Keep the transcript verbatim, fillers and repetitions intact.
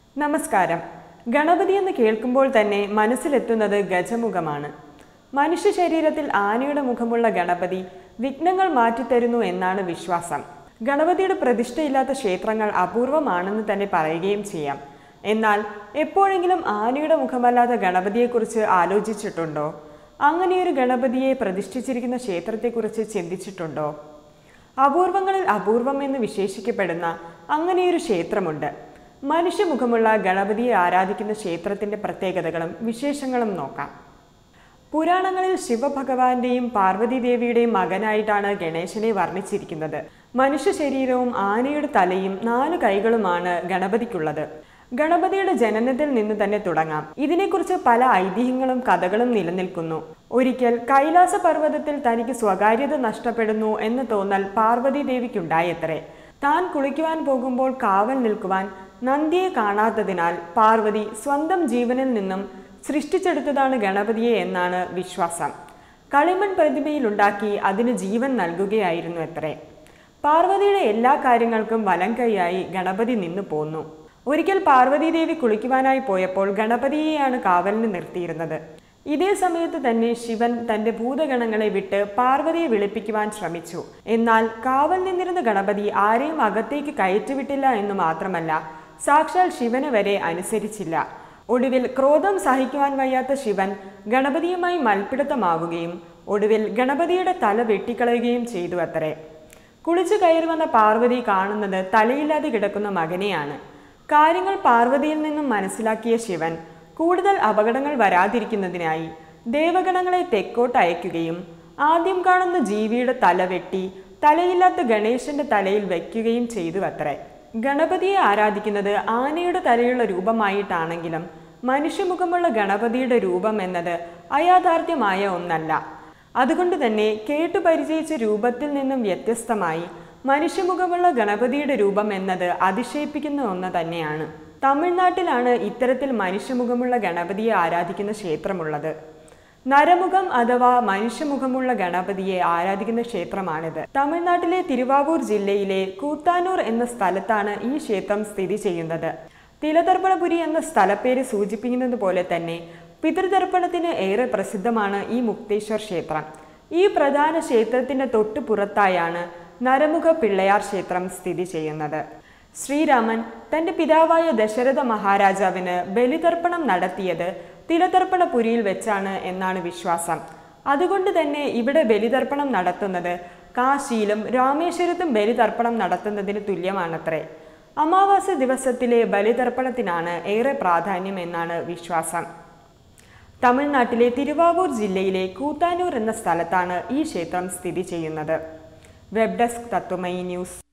നമസ്കാരം. ഗണപതി എന്ന് കേൾക്കുമ്പോൾ തന്നെ മനസ്സിലെത്തുന്നത് ഗജമുഖമാണ്. മനുഷ്യ ശരീരത്തിൽ ആനയുടെ മുഖമുള്ള ഗണപതി വിഘ്നങ്ങൾ മാറ്റിത്തരുന്നു എന്നാണ് വിശ്വാസം. ഗണപതിയുടെ പ്രതിഷ്ഠയില്ലാത്ത ക്ഷേത്രങ്ങൾ അപൂർവമാണെന്ന് തന്നെ പറയുകയും ചെയ്യാം. എന്നാൽ എപ്പോഴെങ്കിലും ആനയുടെ മുഖമല്ലാത്ത ഗണപതിയെക്കുറിച്ച് ആലോചിച്ചിട്ടുണ്ടോ? അങ്ങനെയൊരു ഗണപതിയെ പ്രതിഷ്ഠിച്ചിരിക്കുന്ന ക്ഷേത്രത്തെക്കുറിച്ച് ചിന്തിച്ചിട്ടുണ്ടോ? അപൂർവങ്ങളിൽ അപൂർവം എന്ന് വിശേഷിക്കപ്പെടുന്ന അങ്ങനെയൊരു ക്ഷേത്രമുണ്ട്. മനുഷ്യമുഖമുള്ള ഗണപതിയെ ആരാധിക്കുന്ന ക്ഷേത്രത്തിന്റെ പ്രത്യേകതകളും വിശേഷങ്ങളും നോക്കാം. പുരാണങ്ങളിൽ ശിവഭഗവാന്റെയും പാർവതീദേവിയുടെയും മകനായിട്ടാണ് ഗണേശനെ വർണ്ണിച്ചിരിക്കുന്നത്. മനുഷ്യ ശരീരവും ആനയുടെ തലയും നാലു കൈകളുമാണ് ഗണപതിക്കുള്ളത്. ഗണപതിയുടെ ജനനത്തിൽ നിന്ന് തന്നെ തുടങ്ങാം. ഇതിനെക്കുറിച്ച് പല ഐതിഹ്യങ്ങളും കഥകളും നിലനിൽക്കുന്നു. ഒരിക്കൽ കൈലാസ പർവ്വതത്തിൽ തനിക്ക് സ്വകാര്യത നഷ്ടപ്പെടുന്നു എന്ന് തോന്നൽ പാർവതീദേവിക്കുണ്ടായത്രേ. താൻ കുളിക്കുവാൻ പോകുമ്പോൾ കാവൽ നിൽക്കുവാൻ നന്ദിയെ കാണാത്തതിനാൽ പാർവതി സ്വന്തം ജീവനിൽ നിന്നും സൃഷ്ടിച്ചെടുത്തതാണ് ഗണപതിയെ എന്നാണ് വിശ്വാസം. കളിമൺ പ്രതിമയിലുണ്ടാക്കി അതിന് ജീവൻ നൽകുകയായിരുന്നു അത്രേ. പാർവതിയുടെ എല്ലാ കാര്യങ്ങൾക്കും വലം കൈയായി ഗണപതി നിന്നു പോന്നു. ഒരിക്കൽ പാർവതീദേവി കുളിക്കുവാനായി പോയപ്പോൾ ഗണപതിയെയാണ് കാവലിന് നിർത്തിയിരുന്നത്. ഇതേ സമയത്ത് തന്നെ ശിവൻ തന്റെ ഭൂതഗണങ്ങളെ വിട്ട് പാർവതിയെ വിളിപ്പിക്കുവാൻ ശ്രമിച്ചു. എന്നാൽ കാവൽ നിന്നിരുന്ന ഗണപതി ആരെയും അകത്തേക്ക് കയറ്റിവിട്ടില്ല എന്ന് മാത്രമല്ല, സാക്ഷാൽ ശിവനെ വരെ അനുസരിച്ചില്ല. ഒടുവിൽ ക്രോധം സഹിക്കുവാൻ വയ്യാത്ത ശിവൻ ഗണപതിയുമായി മൽപ്പിടുത്തമാവുകയും ഒടുവിൽ ഗണപതിയുടെ തല വെട്ടിക്കളയുകയും ചെയ്തു അത്രേ. കുളിച്ചു കയറി വന്ന പാർവതി കാണുന്നത് തലയില്ലാതെ കിടക്കുന്ന മകനെയാണ്. കാര്യങ്ങൾ പാർവതിയിൽ നിന്നും മനസ്സിലാക്കിയ ശിവൻ കൂടുതൽ അപകടങ്ങൾ വരാതിരിക്കുന്നതിനായി ദേവഗണങ്ങളെ തെക്കോട്ട് അയക്കുകയും ആദ്യം കാണുന്ന ജീവിയുടെ തല വെട്ടി തലയില്ലാത്ത ഗണേശന്റെ തലയിൽ വയ്ക്കുകയും ചെയ്തു അത്രേ. ഗണപതിയെ ആരാധിക്കുന്നത് ആനയുടെ തലയുള്ള രൂപമായിട്ടാണെങ്കിലും മനുഷ്യമുഖമുള്ള ഗണപതിയുടെ രൂപം എന്നത് അയാഥാർത്ഥ്യമായ ഒന്നല്ല. അതുകൊണ്ട് തന്നെ കേട്ടു പരിചയിച്ച രൂപത്തിൽ നിന്നും വ്യത്യസ്തമായി മനുഷ്യമുഖമുള്ള ഗണപതിയുടെ രൂപം എന്നത് അതിശയിപ്പിക്കുന്ന ഒന്ന് തന്നെയാണ്. തമിഴ്നാട്ടിലാണ് ഇത്തരത്തിൽ മനുഷ്യമുഖമുള്ള ഗണപതിയെ ആരാധിക്കുന്ന ക്ഷേത്രമുള്ളത്. നരമുഖം അഥവാ മനുഷ്യമുഖമുള്ള ഗണപതിയെ ആരാധിക്കുന്ന ക്ഷേത്രമാണിത്. തമിഴ്നാട്ടിലെ തിരുവാവൂർ ജില്ലയിലെ കൂത്താനൂർ എന്ന സ്ഥലത്താണ് ഈ ക്ഷേത്രം സ്ഥിതി ചെയ്യുന്നത്. തിലതർപ്പണപുരി എന്ന സ്ഥലപ്പേര് സൂചിപ്പിക്കുന്നത് പോലെ തന്നെ പിതൃതർപ്പണത്തിന് ഏറെ പ്രസിദ്ധമാണ് ഈ മുക്തേശ്വർ ക്ഷേത്രം. ഈ പ്രധാന ക്ഷേത്രത്തിന്റെ തൊട്ടു പുറത്തായാണ് നരമുഖ പിള്ളയാർ ക്ഷേത്രം സ്ഥിതി ചെയ്യുന്നത്. ശ്രീരാമൻ തന്റെ പിതാവായ ദശരഥ മഹാരാജാവിന് ബലിതർപ്പണം നടത്തിയത് തിലതർപ്പണപുരിയിൽ വെച്ചാണ് എന്നാണ് വിശ്വാസം. അതുകൊണ്ട് തന്നെ ഇവിടെ ബലിതർപ്പണം നടത്തുന്നത് കാശിയിലും രാമേശ്വരത്തും ബലിതർപ്പണം നടത്തുന്നതിന് തുല്യമാണത്രേ. അമാവാസ്യ ദിവസത്തിലെ ബലിതർപ്പണത്തിനാണ് ഏറെ പ്രാധാന്യം എന്നാണ് വിശ്വാസം. തമിഴ്നാട്ടിലെ തിരുവാവൂർ ജില്ലയിലെ കൂത്താനൂർ എന്ന സ്ഥലത്താണ് ഈ ക്ഷേത്രം സ്ഥിതി ചെയ്യുന്നത്. Web desk Tattvamayi news.